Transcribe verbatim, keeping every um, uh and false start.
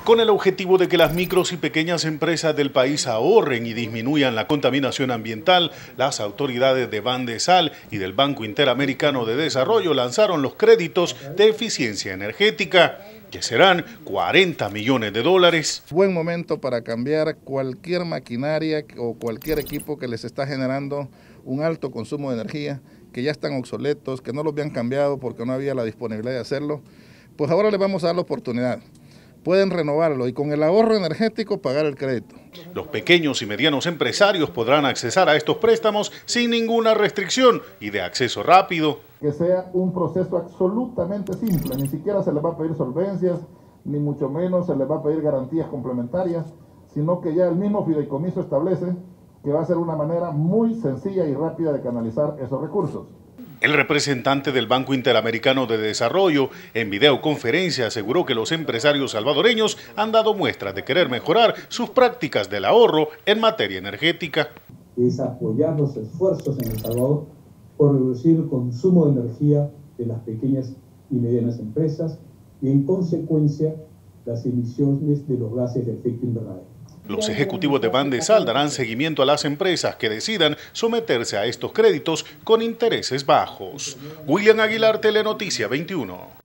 Con el objetivo de que las micros y pequeñas empresas del país ahorren y disminuyan la contaminación ambiental, las autoridades de Bandesal y del Banco Interamericano de Desarrollo lanzaron los créditos de eficiencia energética, que serán cuarenta millones de dólares. Buen momento para cambiar cualquier maquinaria o cualquier equipo que les está generando un alto consumo de energía, que ya están obsoletos, que no los habían cambiado porque no había la disponibilidad de hacerlo. Pues ahora les vamos a dar la oportunidad. Pueden renovarlo y con el ahorro energético pagar el crédito. Los pequeños y medianos empresarios podrán accesar a estos préstamos sin ninguna restricción y de acceso rápido. Que sea un proceso absolutamente simple, ni siquiera se les va a pedir solvencias, ni mucho menos se les va a pedir garantías complementarias, sino que ya el mismo fideicomiso establece que va a ser una manera muy sencilla y rápida de canalizar esos recursos. El representante del Banco Interamericano de Desarrollo, en videoconferencia, aseguró que los empresarios salvadoreños han dado muestras de querer mejorar sus prácticas del ahorro en materia energética. Es apoyar los esfuerzos en El Salvador por reducir el consumo de energía de las pequeñas y medianas empresas y, en consecuencia, las emisiones de los gases de efecto invernadero. Los ejecutivos de Bandesal darán seguimiento a las empresas que decidan someterse a estos créditos con intereses bajos. William Aguilar, Telenoticia veintiuno.